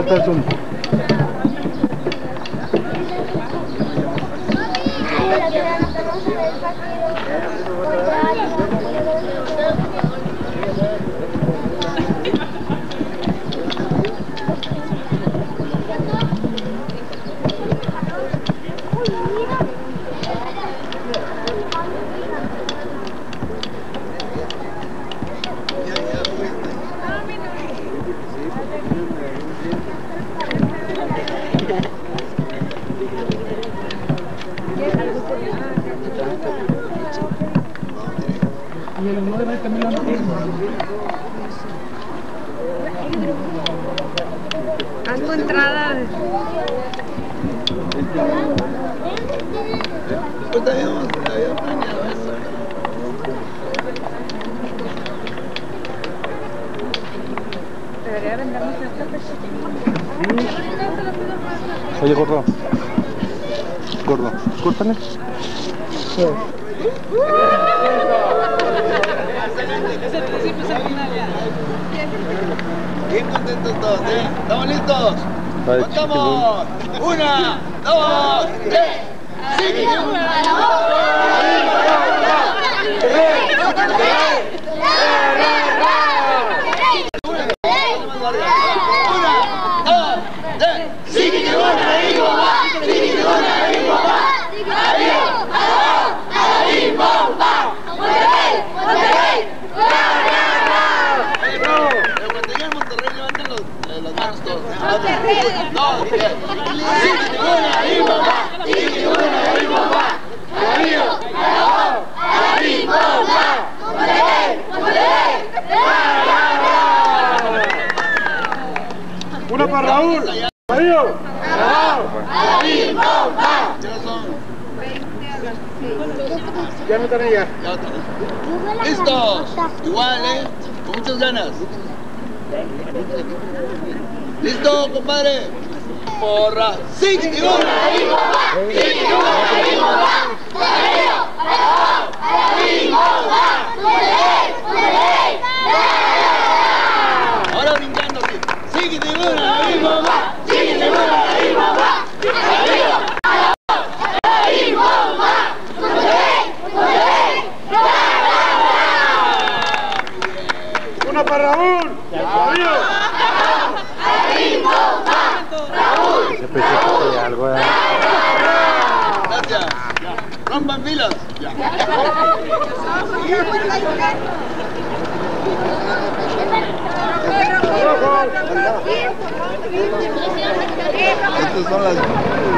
Está el zoom. Y el uno de la camino no tiene. Ando entrada. Pues había planeado eso. Debería vendernos esta pechuga. Oye, gordo. Gordo, escúchame. Sí. Bien contentos todos, ¿eh? ¿Estamos listos? ¡Contamos! 1, 2, 3. ¡Sí! Una para Raúl. Mario. Ya no están allá. ¿Listos? Igual, con muchas ganas. ¿Listo, compadre? Porra. ¡Sí! Ahora brincando aquí. ¡Sí! Una para Raúl. Gracias. Rompan filas. Estas son las...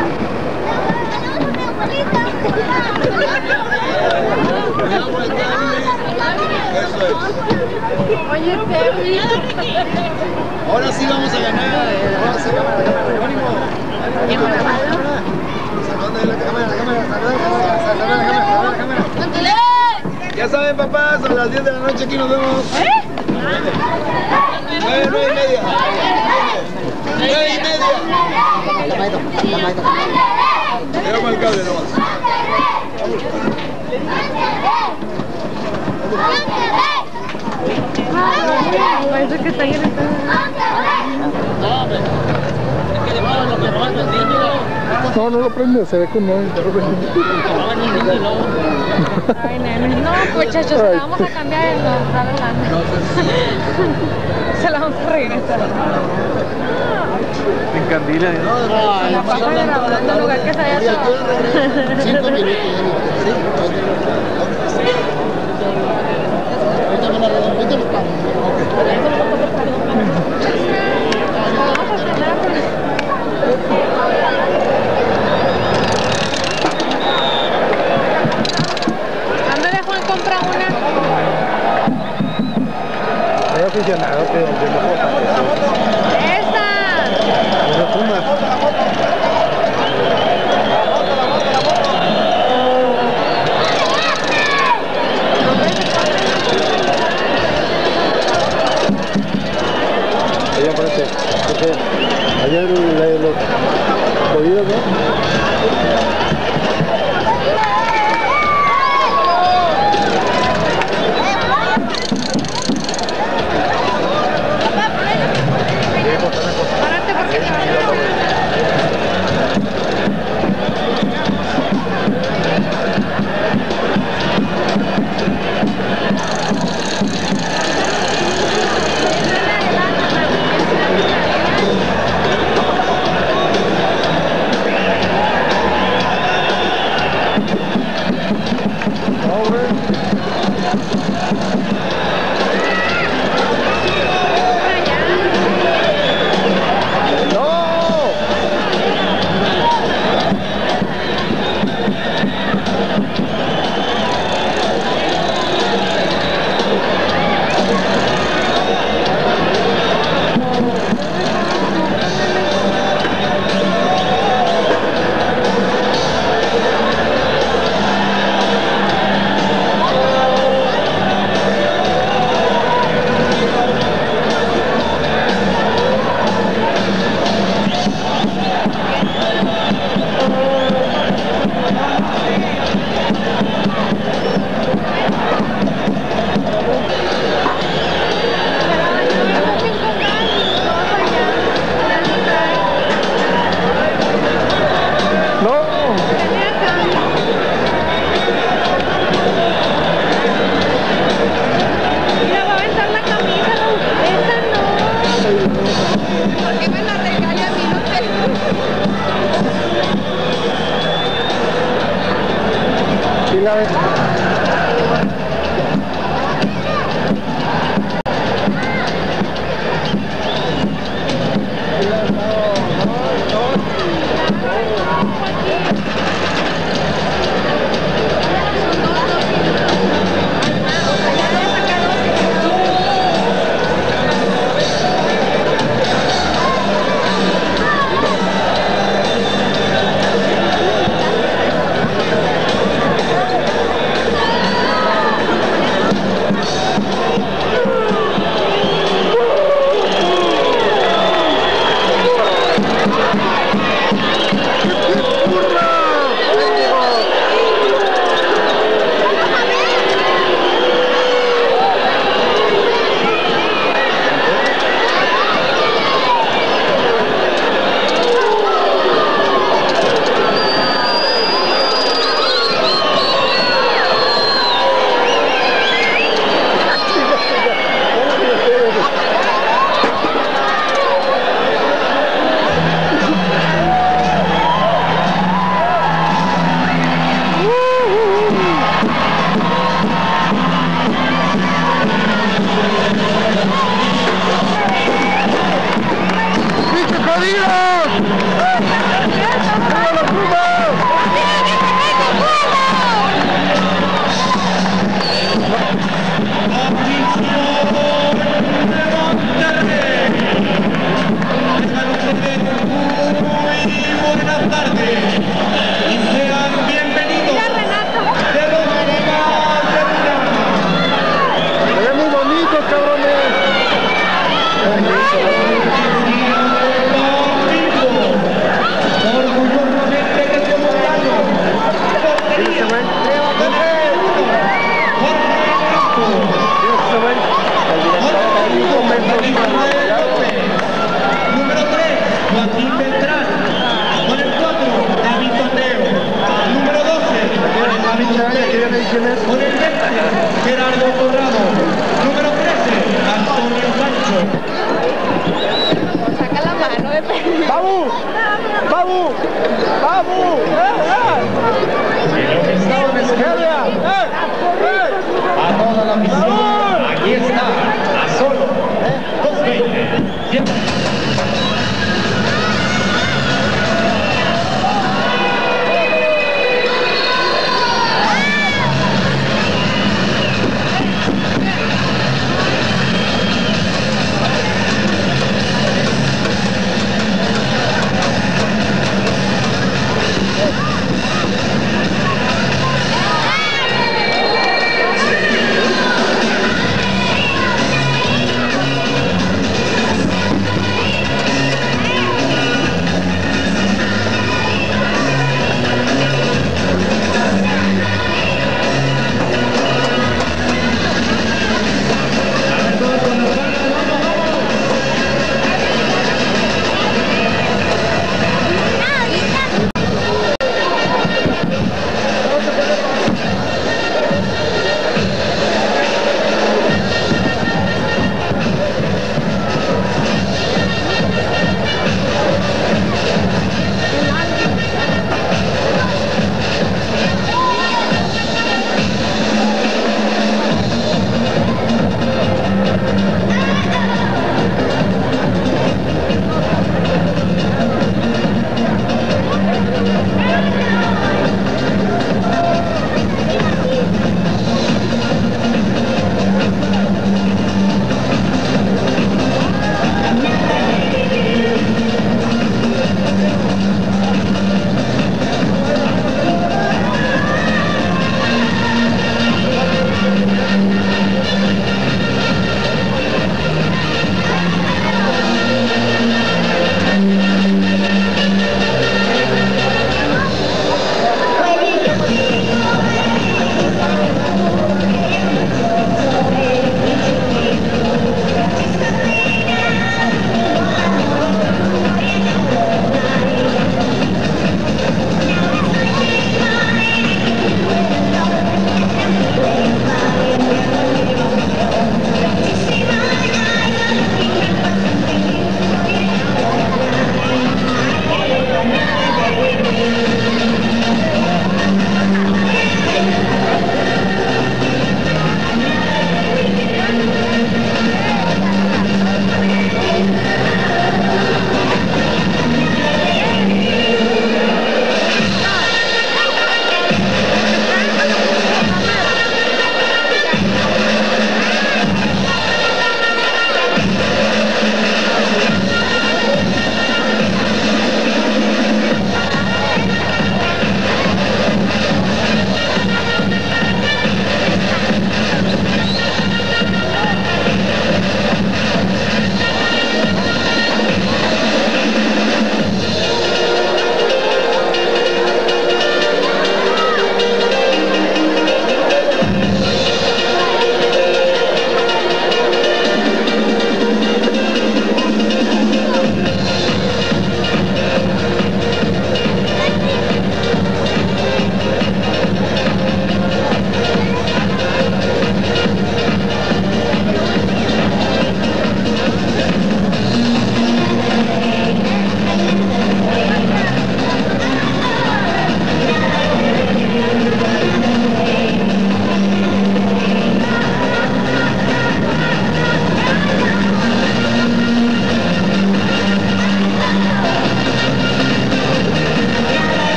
Eso es. Oye, Terry. Ahora sí vamos a ganar. Ahora sí vamos a ganar. ¡Ánimo! Sacando de la cámara. Ya saben, papás, a las 10 de la noche aquí nos vemos. 9:30. 9:30. Llegamos al cable nomás. Parece que está ahí en el No, no lo prende, se ve con no. Ay, nene. No, muchachos, la vamos a cambiar en la lana. Se la vamos a regresar. En Candila. La pasa grabando el lugar que se haya estado. 5 minutos. Ándale, Juan, compra una. Hay aficionado que yo no puedo. ¡Esta! Pero fuma. Allá parece, porque allá los oídos, ¿no?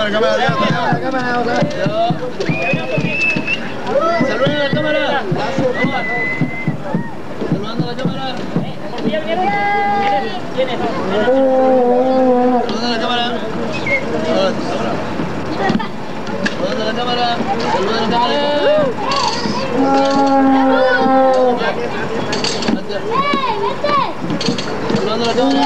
la cámara, Dios. Saluden a la cámara. Saludando a la cámara. Saludando a la cámara. Saludando a la cámara. Saludando a la cámara. Saludando a la cámara.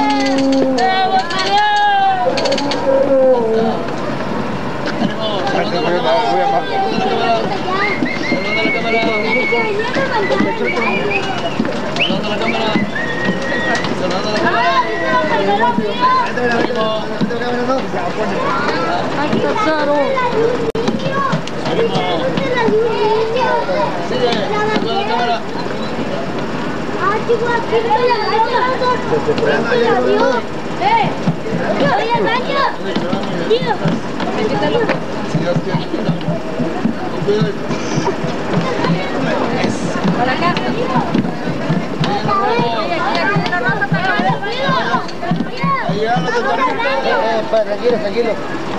Tranquilo, tranquilo.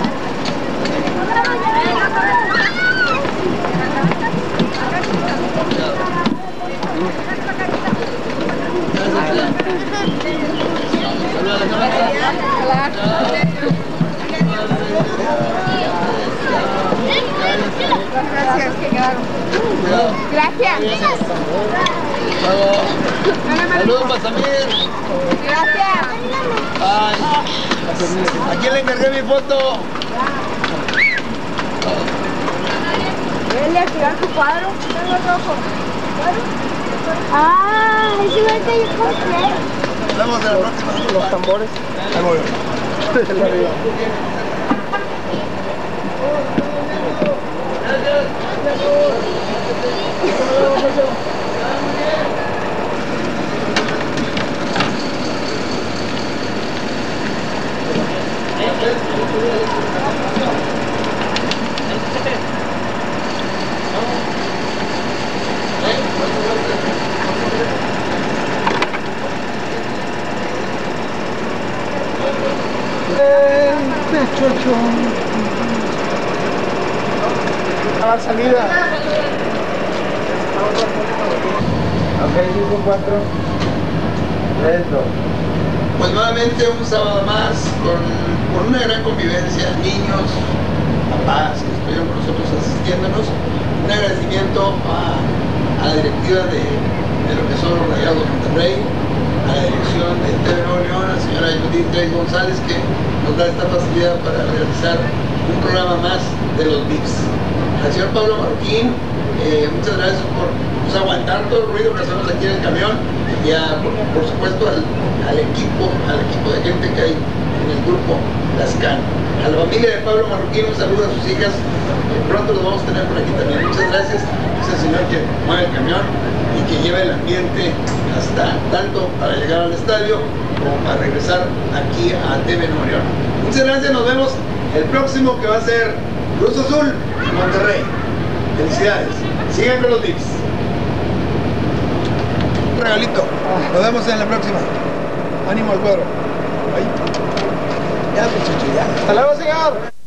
Gracias. Saludos para Samir. Gracias. Ay. ¿A quién le encargué mi foto? ¿Él le activar su cuadro? Tengo rojo. Ah, ese va a ser el cosplay. Nos vemos en la próxima. Los tambores. Ahí voy. A la salida. Ok, 5, 4. 3, 2. Pues nuevamente un sábado más con una gran convivencia, niños, papás que estuvieron con nosotros asistiéndonos. Un agradecimiento a la directiva de lo que son los Rayados de Monterrey, a la dirección de TV Nuevo León, a la señora Judith Reyes González, que nos da esta facilidad para realizar un programa más de los VIPs. Al señor Pablo Marroquín, muchas gracias por aguantar todo el ruido que hacemos aquí en el camión, y por supuesto al equipo de gente que hay en el grupo Las Can. A la familia de Pablo Marroquín, un saludo a sus hijas, pronto los vamos a tener por aquí también. Muchas gracias. Es el señor que mueve el camión y que lleva el ambiente hasta tanto para llegar al estadio como para regresar aquí a TV Nuevo León. Muchas gracias, nos vemos el próximo, que va a ser Cruz Azul Monterrey. Felicidades, sigan con los VIPs. Un regalito, nos vemos en la próxima. Ánimo al cuadro. Ahí. Ya, muchachos, ya. Hasta luego, señor.